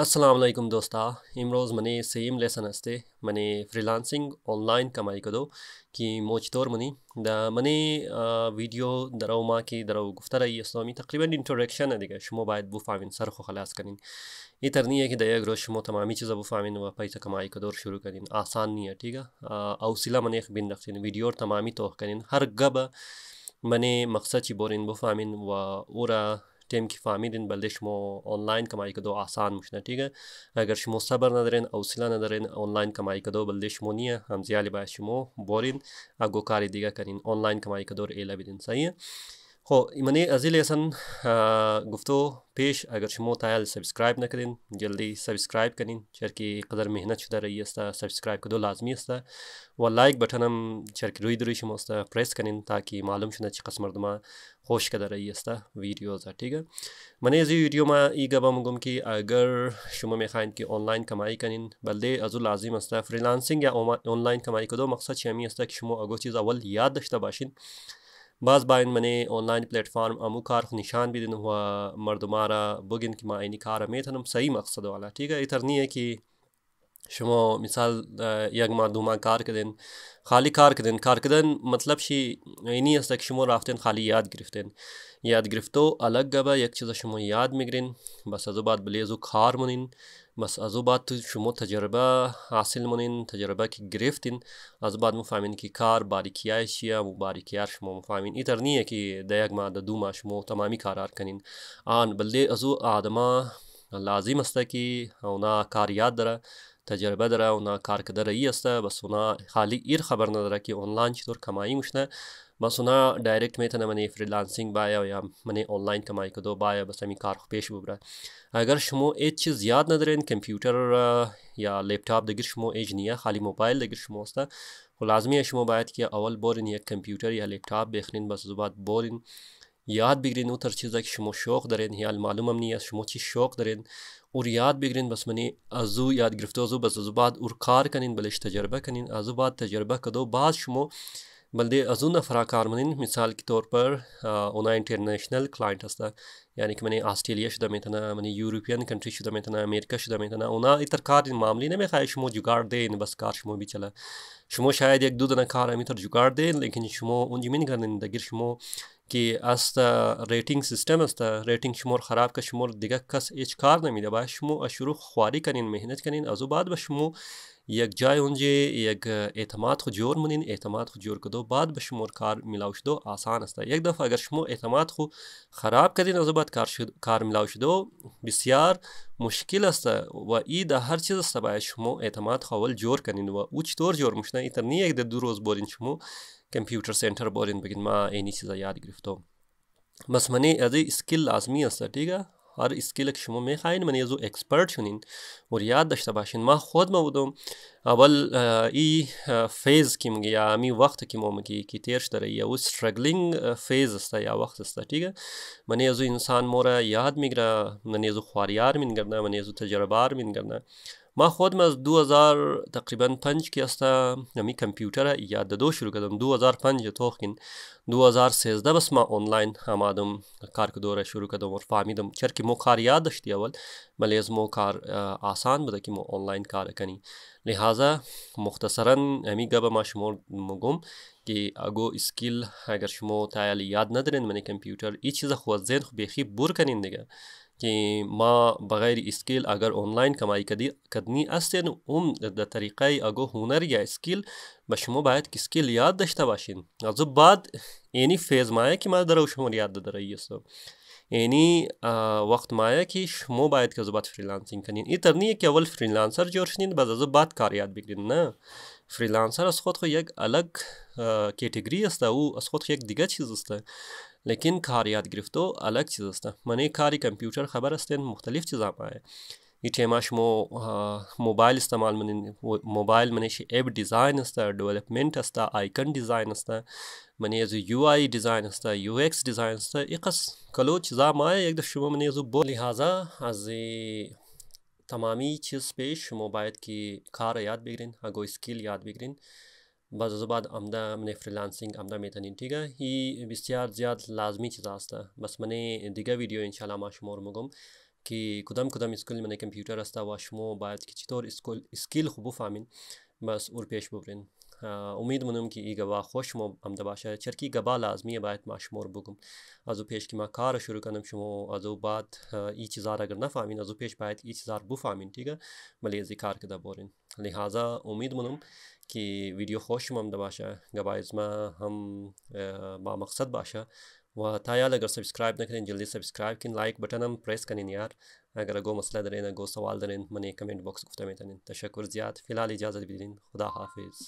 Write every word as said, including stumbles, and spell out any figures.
अस्सलाम वालेकुम दोस्ता इमरोज़ मने सेम लेसन हस्ते मने फ्रीलांसिंग ऑनलाइन कमाई कदो कि मोचतोर मनी दा मने वीडियो दराव मा की दराव गुफ्ता रही अस्लामी तकरीबन इंट्रोडक्शन है शमो बायद बु फामिन सर खो खलास कनिन इतरनी है कि दया ग्रो शमो तमामी चीज़ बु फामिन व पैसा कमाई कदोर शुरू कनिन आसान नहीं है ठीक है औसिला मने एक बिन रखसिन वीडियो तमामी तो कनिन हर गब मने मकसद ची बोरिन बु फामिन व ओरा टेम की फामिदिन बल्दे शमो ऑनलाइन कमाई कदो आसान मुशना ठीक है अगर शमो सबर नदरेन औसिला नदरेन ऑनलाइन कमाई कदो बल्दे शमो निया हम जियाले बा शमो बोरिन अगो कारी दिगा करिन ऑनलाइन कमाई कदोर एला बिदिन सही है हो मने अजिल एसन गुफ्तो पेश अगर शमो तायल सब्सक्राइब न करिन जल्दी सब्सक्राइब करिन चरकी कदर मेहनत शुदा रही अस्ता सब्सक्राइब कदो लाजमी अस्ता व लाइक बटन हम चरकी रुई दुरी शमो अस्ता प्रेस करिन ताकि मालूम शुदा ची कसमर दमा होश कदर रही अस्ता वीडियोज़ ठीक है मने जी वीडियो मा ई गबा मुगम की अगर शुमा में खाइन की ऑनलाइन कमाई करिन बल्दे अजु लाजिम अस्ता फ्रीलांसिंग या ऑनलाइन कमाई कदो मकसद शमी अस्ता कि शुमो अगो चीज़ अवल याद दश्ता बाशिन बाज़ बाइन मने ऑनलाइन प्लेटफॉर्म अमु कार निशान भी दिन हुआ मर्दमारा बुगिन की मायनी कार में थनम सही मकसद वाला ठीक है इतर नहीं है कि शमो मिसाल यग मादुमा कार के दिन खाली कार के दिन कार के दिन मतलब शी इनी हस्तक शमो राफ्तन खाली याद गिरफ्तन याद गिरफ्तो अलग गबा एक चीज़ शमो याद मिग्रिन बस अजुबात बलेजु खार मुनिन बस अजुबात शुमो तजर्बा हासिल मुनिन तजर्बा की गिरफ्तिन अजुबात मुफामिन की कार बारीकियाय शिया मु बारीकियार शमो मुफामिन इतर नहीं है कि दयग मा ददुमा शमो तमामी कारार कनिन आन बल्दे अजु आदमा लाजिम अस्ता कि उना कार याद दरा तजर्बा दरा उना कार कदर रही अस्ता बस उना खाली इर खबर न दरा कि ऑनलाइन चितोर कमाई मुशना बस उना डायरेक्ट में तना मने फ्रीलांसिंग बाया या मने ऑनलाइन कमाई कदो बाया बस हमी कार पेश बुबरा अगर शमो एज चीज़ याद न दरेन कंप्यूटर या लैपटॉप दगिर शमो एज निया खाली मोबाइल दगिर शमो अस्ता लाजमी है शमो बायत कि अवल बोरिन या कंप्यूटर या लैपटॉप बेखनिन बस जुबात बोरिन याद बिगरिन उतर चीज़ा कि शमो शौक दरेन याल मालूम अमनी या शमो चीज़ शौक दरेन और याद बिगरिन बस मने अजू याद गिरफ्तो अजू बस अजू बाद उर कार कनिन बलिश तजर्बा कनिन अजू बाद तजर्बा कदो बाद शमो बल्दे अजू नफरा कार मनिन मिसाल के तौर पर उना इंटरनेशनल क्लाइंट हस्ता यानी कि मैंने ऑस्ट्रेलिया शुदा में तना मैंने यूरोपियन कंट्री शुदा में तना अमेरिका शुदा में तना उना इतर कार मामले ने में खाए शमो जुगाड़ दे बस कार शमो भी चला शमो शायद एक दो दना कार हम इतर जुगाड़ दे लेकिन शमो उन जिमिन करने दगिर शमो कि अस्ता रेटिंग सिस्टम अस्ता रेटिंग शमोर ख़राब का शमोर दिगा कस एच कार नमी दबा शमो अशुरू ख्वारी कनिन मेहनत कनिन अजुबाद ब शमो यक जाय उनजे यक एतमाद खो जोर मुनिन एतमाद खो जोर कदो बाद बशमोर कार मिलाउश दो आसान अस्ता एक दफ़ा अगर शमो एतमाद खो ख़राब कदिन अजुबाद कार शुद कार मिलाउश दो बिस्यार मुश्किल अस्ता व ई द हर चीज़ अस्ता बाय शमो एतमाद खो अवल जोर कनिन व उच तोर जोर मुशना इतर नहीं एक दो रोज़ बोरिन शमो कंप्यूटर सेंटर बोरिन बगिन मा एनी चीज़ा याद गिरफ्तो बस मने अजी स्किल लाजमी अस्ता ठीक है हर स्किल शमो में खाइन मने जो एक्सपर्ट शुनिन और याद दश्ता बाशिन मा खुद मवदो अवल ई फेज़ की मुगे या मी वक्त की मोम की की तेरश तरही या वो स्ट्रगलिंग फेज़ अस्ता या वक्त अस्ता ठीक है मने जो इंसान मोरा याद मिगरा मने जो ख्वारियार मिन करना मने जो तजर्बार मिन करना मा खुद में दो हज़ार तकरीबन पंच के अस्ता हमी कंप्यूटर या दो शुरू कदम दो हज़ार पंच तोखिन दो हज़ार सेजदा बस मा ऑनलाइन हमादम कार दौरा शुरू कदम और फामिदम चर कि मो कार याद दश्ती अवल मलेज मो कार आसान बदा कि मो ऑनलाइन कार कनी लिहाजा मुख्तसरन हमी गबा मा शमो मगुम कि अगो स्किल अगर शमो तायल याद न दरेन मने कंप्यूटर ई चीज़ खुद जैन बेखी बुर कनिन दिगा कि माँ बग़ैर स्किल अगर ऑनलाइन कमाई कदी कदनी असन उम द तरीक़ा अगो हुनर या स्किल बशमो बायत कि स्किल याद दश्ता बाशिन अजु बाद एनी फेज़ माया कि मा दरो शमो याद दरई सो एनी वक्त माया कि शमो बायत का जुबात फ्रीलांसिंग कनिन इतर नहीं कि अवल फ्रीलांसर जोरशनिन बस अजु बाद कार याद बिगरिन ना फ्रीलांसर अस खुद को एक अलग कैटेगरी अस्ता वो अस खुद को एक दिगा चीज़ अस्ता लेकिन कार याद गिरफ्तो अलग चीज़ अस्ता मने कारी कंप्यूटर खबर अस्तेन मुख्तलिफ चीज़ आप आए इटे माशमो मोबाइल इस्तेमाल मने मोबाइल मने शे app design अस्ता development अस्ता icon design अस्ता मने जो you I design अस्ता you x design अस्ता इकस कलो चीज़ा माए एक दशुमा मने जो बो लिहाजा अजे तमामी चीज़ पेश मोबाइल की कार याद बिगरिन अगो स्किल याद बिगरिन बस बाद आमदा मने फ्रीलांसिंग आमदा मेतनिन ठीक है ही बिस्यार ज़्यादा लाजमी चीज़ आस्ता बस मने दिगा वीडियो इंशाल्लाह माशमोर मगम که کدام کدام اسکول من کامپیوتر است و شما باید که چطور اسکول اسکیل خوب بفهمین بس اور پیش ببرین. امید منم که ای گوا خوش ما هم باشه چرکی گوا لازمیه باید ما شمار بگم از او پیش که ما کار شروع کنم شما از او بعد ای چیزا را اگر نفهمین از او پیش باید ای چیزا رو بفهمین دیگه ولی از کار کده بورین. لہذا امید منم که ویدیو خوش هم باشه گوا از ما هم با مقصد باشه و تا यार अगर सब्सक्राइब ना करें जल्दी सब्सक्राइब करें लाइक बटन हम प्रेस करें यार अगर अगो मसला दरें अगो सवाल दरें मने कमेंट बॉक्स गुफ्ता में तनें तशक्कुर ज़्यादा फ़िलहाल इजाज़त भी दिन खुदा हाफिज़.